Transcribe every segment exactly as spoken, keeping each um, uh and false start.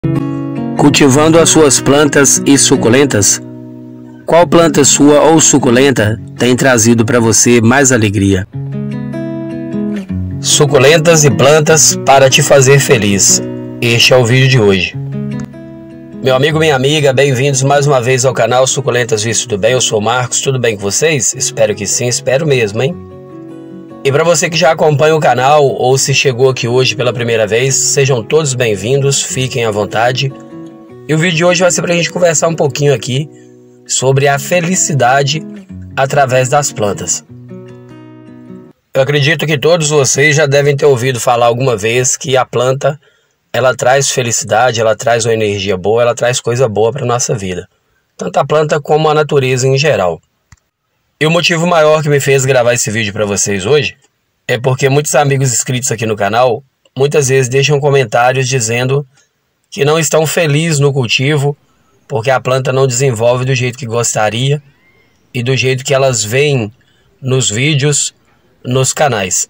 Cultivando as suas plantas e suculentas? Qual planta sua ou suculenta tem trazido para você mais alegria? Suculentas e plantas para te fazer feliz. Este é o vídeo de hoje. Meu amigo, minha amiga, bem-vindos mais uma vez ao canal Suculentas Visto do Bem. Eu sou o Marcos, tudo bem com vocês? Espero que sim, espero mesmo, hein? E para você que já acompanha o canal ou se chegou aqui hoje pela primeira vez, sejam todos bem-vindos, fiquem à vontade. E o vídeo de hoje vai ser para a gente conversar um pouquinho aqui sobre a felicidade através das plantas. Eu acredito que todos vocês já devem ter ouvido falar alguma vez que a planta, ela traz felicidade, ela traz uma energia boa, ela traz coisa boa para a nossa vida. Tanto a planta como a natureza em geral. E o motivo maior que me fez gravar esse vídeo para vocês hoje é porque muitos amigos inscritos aqui no canal muitas vezes deixam comentários dizendo que não estão felizes no cultivo porque a planta não desenvolve do jeito que gostaria e do jeito que elas veem nos vídeos, nos canais.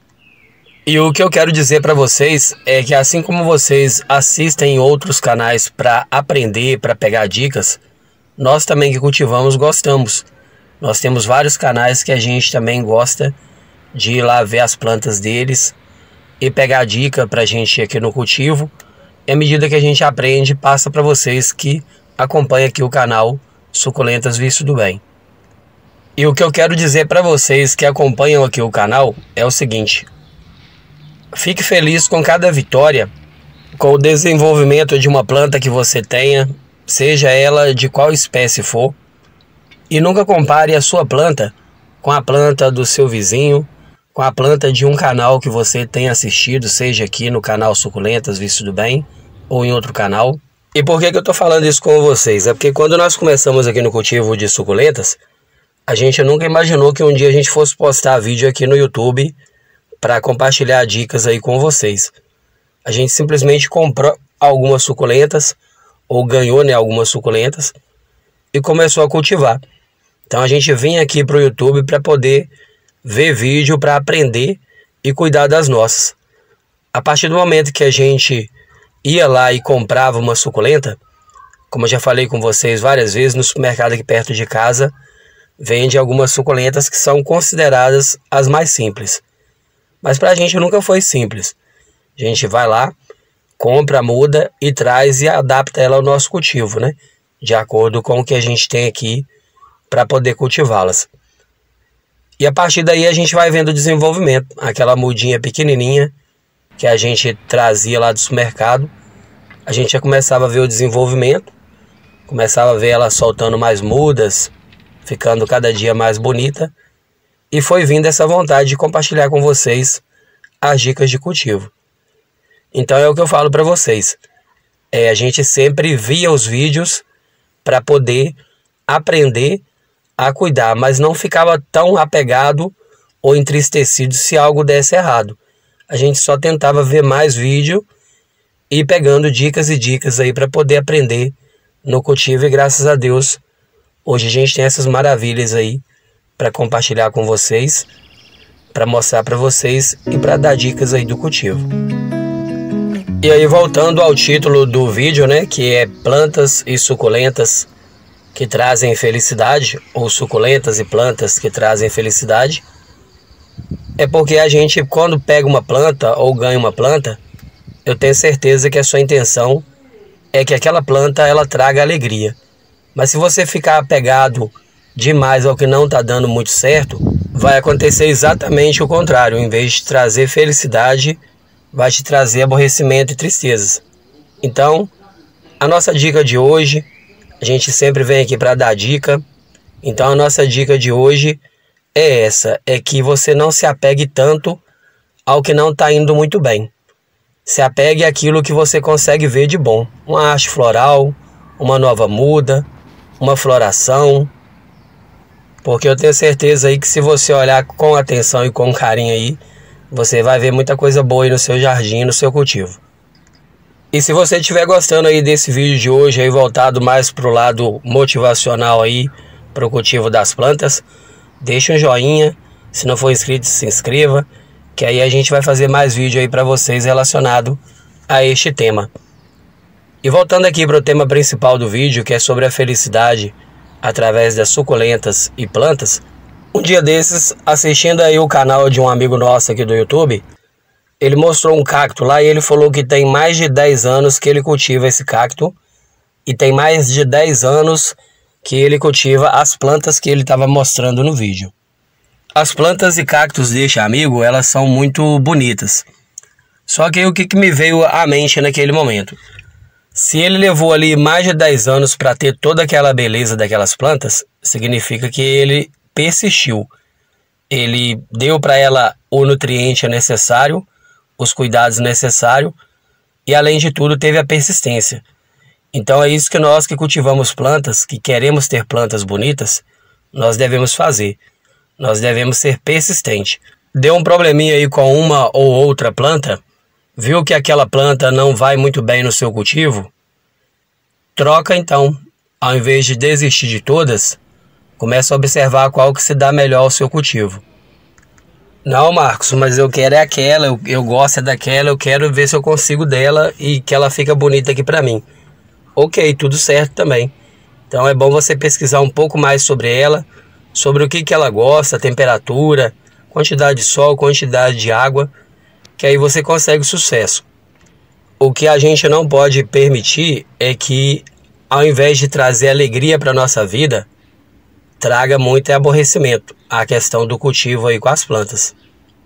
E o que eu quero dizer para vocês é que assim como vocês assistem outros canais para aprender, para pegar dicas, nós também que cultivamos gostamos. Nós temos vários canais que a gente também gosta de ir lá ver as plantas deles e pegar dica para a gente aqui no cultivo. E à medida que a gente aprende, passa para vocês que acompanham aqui o canal Suculentas Visto do Bem. E o que eu quero dizer para vocês que acompanham aqui o canal é o seguinte: fique feliz com cada vitória, com o desenvolvimento de uma planta que você tenha, seja ela de qual espécie for. E nunca compare a sua planta com a planta do seu vizinho, com a planta de um canal que você tenha assistido, seja aqui no canal Suculentas Visto do Bem ou em outro canal. E por que que eu estou falando isso com vocês? É porque quando nós começamos aqui no cultivo de suculentas, a gente nunca imaginou que um dia a gente fosse postar vídeo aqui no YouTube para compartilhar dicas aí com vocês. A gente simplesmente comprou algumas suculentas, ou ganhou, né, algumas suculentas, e começou a cultivar. Então a gente vem aqui para o YouTube para poder ver vídeo, para aprender e cuidar das nossas. A partir do momento que a gente ia lá e comprava uma suculenta, como eu já falei com vocês várias vezes, no supermercado aqui perto de casa, vende algumas suculentas que são consideradas as mais simples. Mas para a gente nunca foi simples. A gente vai lá, compra, muda e traz e adapta ela ao nosso cultivo, né? De acordo com o que a gente tem aqui para poder cultivá-las. E a partir daí a gente vai vendo o desenvolvimento. Aquela mudinha pequenininha que a gente trazia lá do supermercado, a gente já começava a ver o desenvolvimento, começava a ver ela soltando mais mudas, ficando cada dia mais bonita, e foi vindo essa vontade de compartilhar com vocês as dicas de cultivo. Então é o que eu falo para vocês. É, a gente sempre via os vídeos para poder aprender a cuidar, mas não ficava tão apegado ou entristecido se algo desse errado. A gente só tentava ver mais vídeo e pegando dicas e dicas aí para poder aprender no cultivo, e graças a Deus hoje a gente tem essas maravilhas aí para compartilhar com vocês, para mostrar para vocês e para dar dicas aí do cultivo. E aí, voltando ao título do vídeo, né, que é plantas e suculentas que trazem felicidade, ou suculentas e plantas que trazem felicidade, é porque a gente, quando pega uma planta ou ganha uma planta, eu tenho certeza que a sua intenção é que aquela planta ela traga alegria. Mas se você ficar apegado demais ao que não está dando muito certo, vai acontecer exatamente o contrário. Em vez de trazer felicidade, vai te trazer aborrecimento e tristezas. Então, a nossa dica de hoje, a gente sempre vem aqui para dar dica. Então a nossa dica de hoje é essa, é que você não se apegue tanto ao que não está indo muito bem. Se apegue àquilo que você consegue ver de bom. Uma haste floral, uma nova muda, uma floração. Porque eu tenho certeza aí que se você olhar com atenção e com carinho aí, você vai ver muita coisa boa aí no seu jardim, no seu cultivo. E se você estiver gostando aí desse vídeo de hoje, aí voltado mais para o lado motivacional aí, para o cultivo das plantas, deixa um joinha. Se não for inscrito, se inscreva, que aí a gente vai fazer mais vídeo aí para vocês relacionado a este tema. E voltando aqui para o tema principal do vídeo, que é sobre a felicidade através das suculentas e plantas, um dia desses, assistindo aí o canal de um amigo nosso aqui do YouTube, ele mostrou um cacto lá e ele falou que tem mais de dez anos que ele cultiva esse cacto e tem mais de dez anos que ele cultiva as plantas que ele estava mostrando no vídeo. As plantas e cactos deste amigo, elas são muito bonitas. Só que o que, que me veio à mente naquele momento? Se ele levou ali mais de dez anos para ter toda aquela beleza daquelas plantas, significa que ele persistiu. Ele deu para ela o nutriente necessário, os cuidados necessários e, além de tudo, teve a persistência. Então é isso que nós que cultivamos plantas, que queremos ter plantas bonitas, nós devemos fazer. Nós devemos ser persistentes. Deu um probleminha aí com uma ou outra planta, viu que aquela planta não vai muito bem no seu cultivo? Troca então. Ao invés de desistir de todas, começa a observar qual que se dá melhor ao seu cultivo. Não, Marcos, mas eu quero é aquela, eu, eu gosto é daquela, eu quero ver se eu consigo dela e que ela fica bonita aqui para mim. Ok, tudo certo também. Então é bom você pesquisar um pouco mais sobre ela, sobre o que, que ela gosta, temperatura, quantidade de sol, quantidade de água, que aí você consegue sucesso. O que a gente não pode permitir é que, ao invés de trazer alegria para a nossa vida, traga muito aborrecimento a questão do cultivo aí com as plantas.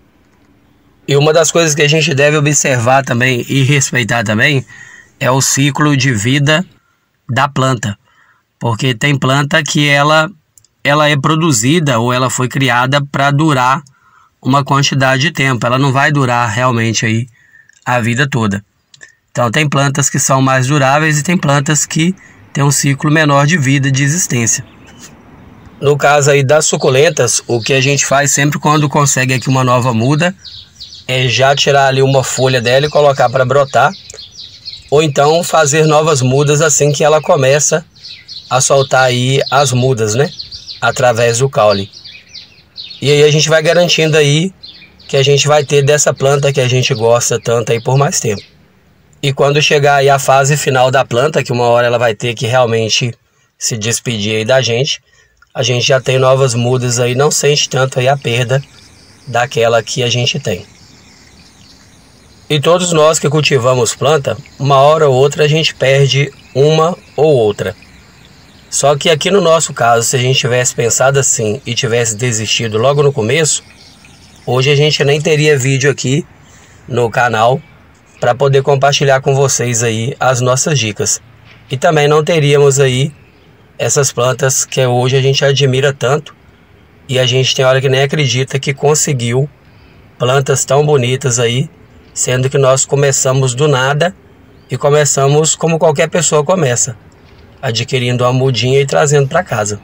E uma das coisas que a gente deve observar também e respeitar também é o ciclo de vida da planta. Porque tem planta que ela, ela é produzida ou ela foi criada para durar uma quantidade de tempo. Ela não vai durar realmente aí a vida toda. Então tem plantas que são mais duráveis e tem plantas que têm um ciclo menor de vida, de existência. No caso aí das suculentas, o que a gente faz sempre quando consegue aqui uma nova muda é já tirar ali uma folha dela e colocar para brotar, ou então fazer novas mudas assim que ela começa a soltar aí as mudas, né? Através do caule. E aí a gente vai garantindo aí que a gente vai ter dessa planta que a gente gosta tanto aí por mais tempo. E quando chegar aí a fase final da planta, que uma hora ela vai ter que realmente se despedir aí da gente, a gente já tem novas mudas aí, não sente tanto aí a perda daquela que a gente tem. E todos nós que cultivamos planta, uma hora ou outra a gente perde uma ou outra. Só que aqui no nosso caso, se a gente tivesse pensado assim e tivesse desistido logo no começo, hoje a gente nem teria vídeo aqui no canal para poder compartilhar com vocês aí as nossas dicas. E também não teríamos aí essas plantas que hoje a gente admira tanto e a gente tem hora que nem acredita que conseguiu plantas tão bonitas aí, sendo que nós começamos do nada e começamos como qualquer pessoa começa, adquirindo uma mudinha e trazendo para casa.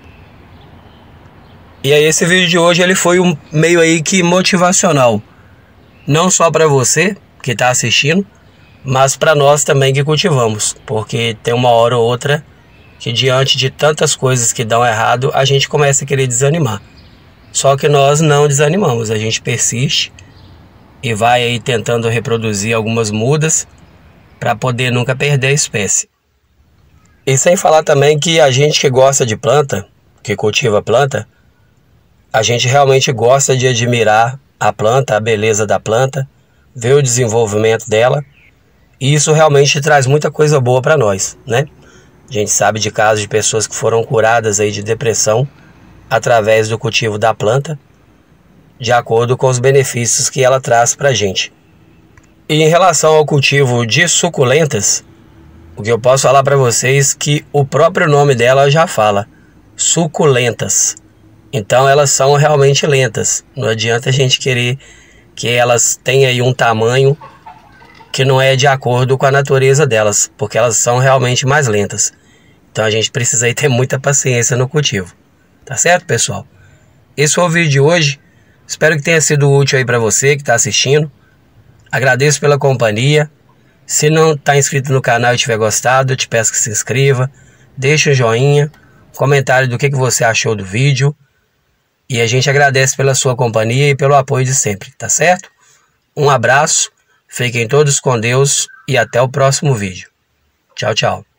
E aí esse vídeo de hoje ele foi um meio aí que motivacional, não só para você que está assistindo, mas para nós também que cultivamos, porque tem uma hora ou outra que diante de tantas coisas que dão errado, a gente começa a querer desanimar. Só que nós não desanimamos, a gente persiste e vai aí tentando reproduzir algumas mudas para poder nunca perder a espécie. E sem falar também que a gente que gosta de planta, que cultiva planta, a gente realmente gosta de admirar a planta, a beleza da planta, ver o desenvolvimento dela, e isso realmente traz muita coisa boa para nós, né? A gente sabe de casos de pessoas que foram curadas aí de depressão através do cultivo da planta, de acordo com os benefícios que ela traz para a gente. E em relação ao cultivo de suculentas, o que eu posso falar para vocês é que o próprio nome dela já fala, suculentas. Então elas são realmente lentas, não adianta a gente querer que elas tenham aí um tamanho que não é de acordo com a natureza delas, porque elas são realmente mais lentas. Então a gente precisa aí ter muita paciência no cultivo. Tá certo, pessoal? Esse foi o vídeo de hoje. Espero que tenha sido útil aí para você que está assistindo. Agradeço pela companhia. Se não está inscrito no canal e tiver gostado, eu te peço que se inscreva. Deixe um joinha, comentário do que, que você achou do vídeo. E a gente agradece pela sua companhia e pelo apoio de sempre, tá certo? Um abraço, fiquem todos com Deus e até o próximo vídeo. Tchau, tchau.